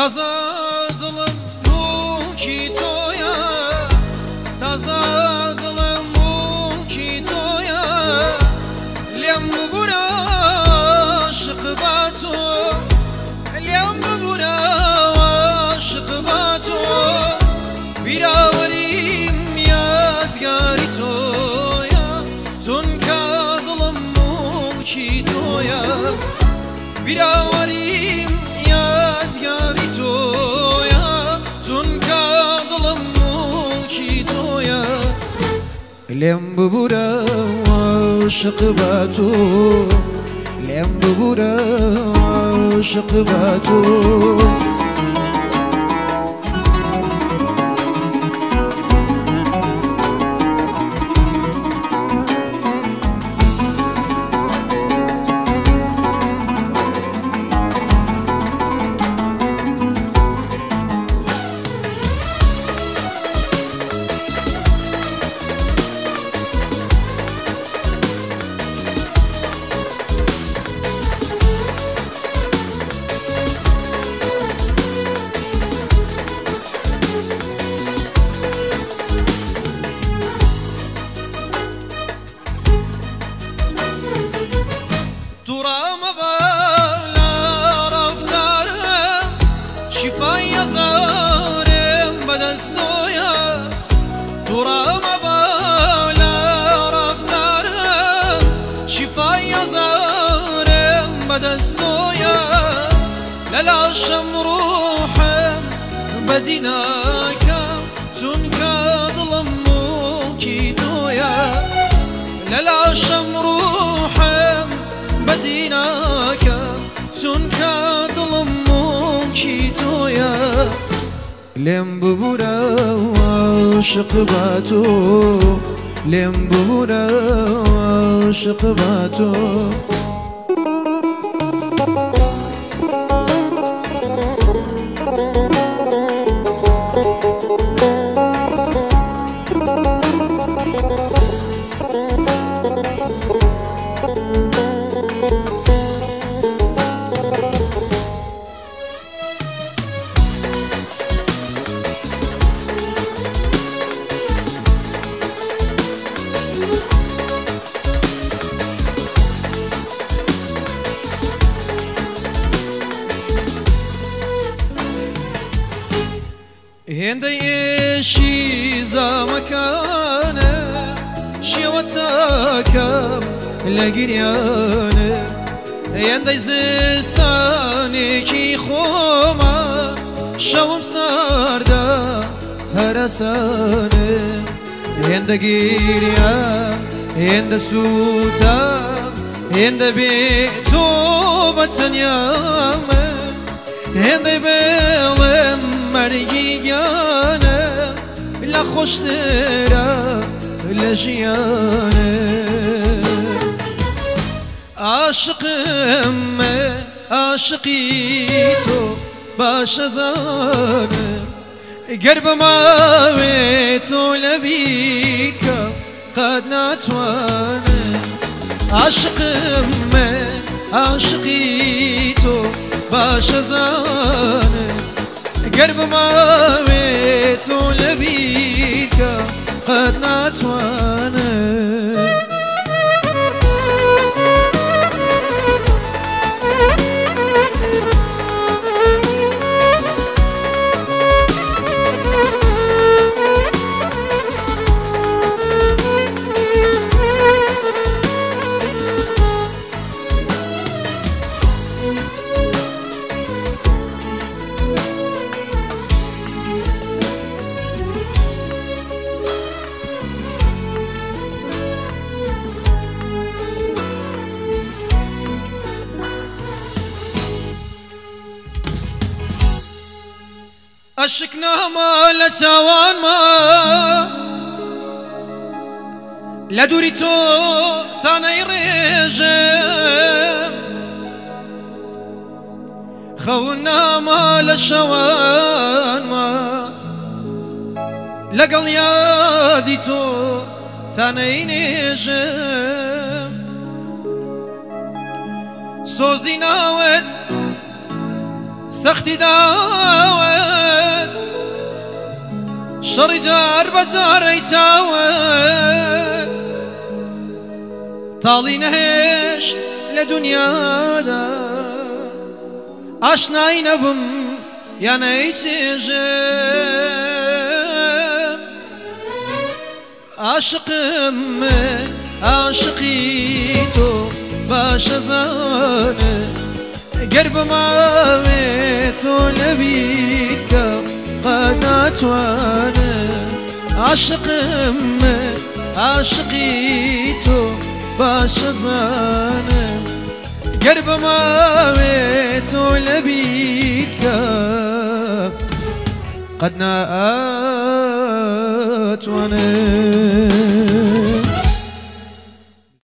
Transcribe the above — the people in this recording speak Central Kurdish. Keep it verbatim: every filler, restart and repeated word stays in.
تازە دڵم موکی تۆیە تازە دڵم موکی تۆیە لێم ببورە عاشق بە تۆ لێم ببورە عاشق بە تۆ بیراوەریم یادگاری تۆیە چونکە دڵم موکی تۆیە بیراوەریم یادگاری تۆیە چونکە دڵم موکی تۆیە لێم ببورە عاشق بە تۆ لێم ببورە عاشق بە تۆ شفای زارم بدستویا دورم بالا رفتارم شفای زارم بدستویا للاشم روحم بدیناکم چونکە دڵم موکی تۆیە للاشم روحم بدیناکم چونکە دڵم موکی تۆیە لێم ببورە عاشق بە تۆ لێم ببورە عاشق بە تۆ هێندەی ئێشی زامەکانە شێوە تاکەم لە گریانە هێندەی زستانێکی خۆمە شەوم ساردا هەرەسانە هێندە گیریا هێندە سووتە هێندە بێ تۆ بە تەنیامە هێندەی بێڵێم مەرگی گیانە لە خۆشترە لە ژیانە عاشقم من عاشقی تۆ باشە زانم گەر بماوێ تۆ لە بیرکەم قەت ناتوانم عاشقم من عاشقی تۆ باشە زانم گەر بماوێ تۆ لە بیرکەم قەت ناتوانم عشقنامە لە چاوانمە لە دووری تۆ تانەی ڕێژم خەونامە لە شەوانمە لەگەڵ یادی تۆ تانەی نێژم سۆزی ناوت سختي داوت شر جار بزار يتاوت طالي نهشت لدنيا دا اشناي نبم يا نيتجم عاشقم عاشقيتو باش زانه قرب ما ميتو نبيك قنات وانا عاشقم عاشقيتو باش زانه قرب ما ميتو نبيك قد نات وانا